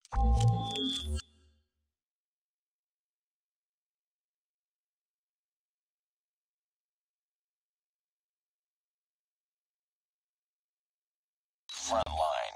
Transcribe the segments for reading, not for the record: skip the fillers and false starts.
Front line.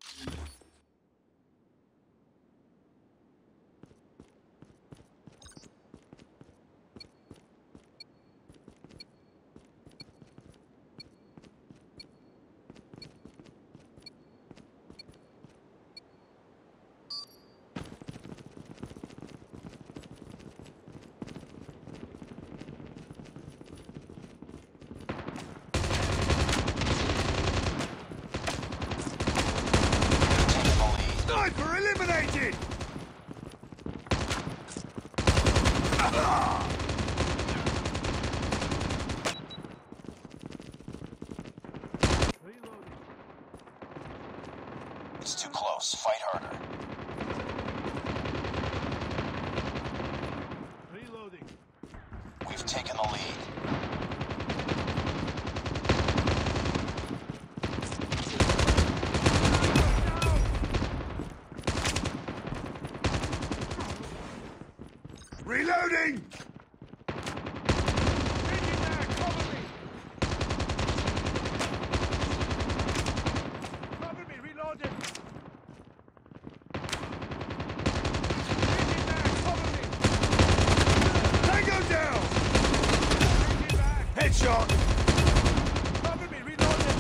Sniper eliminated! It's too close. Fight harder. Reloading. We've taken the lead. Reloading! Cover me, reloading! Cover me! Tango down! Headshot! Cover me, reloading!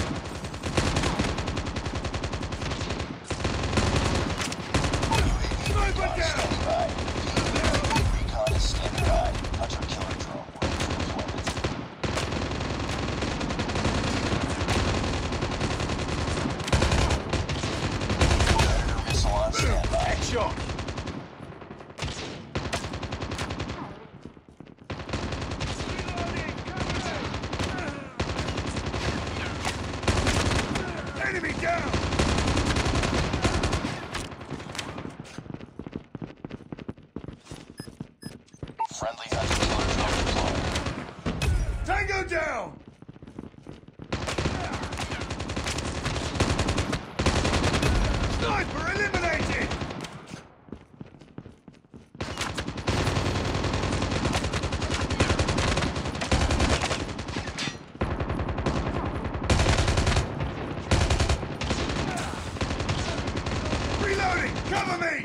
Sniper down! Recon is standing by. Hunter killer drone ready for deployment. Predator missile on standby. Headshot! Enemy down! Friendly hunter killer drone deployed. Tango down! Sniper eliminated! Reloading! Cover me!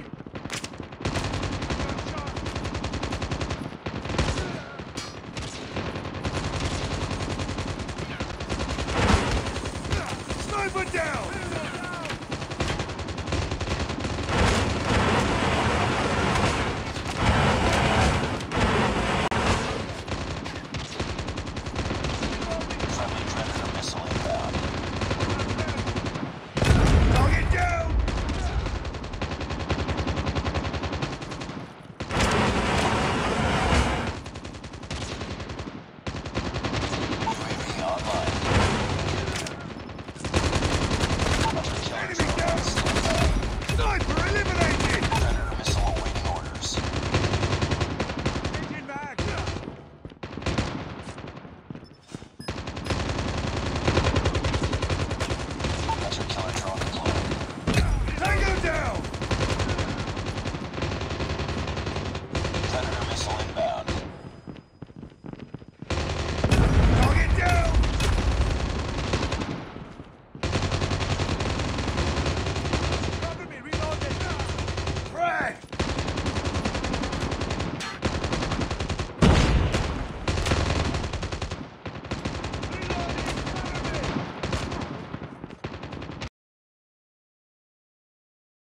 Sniper down!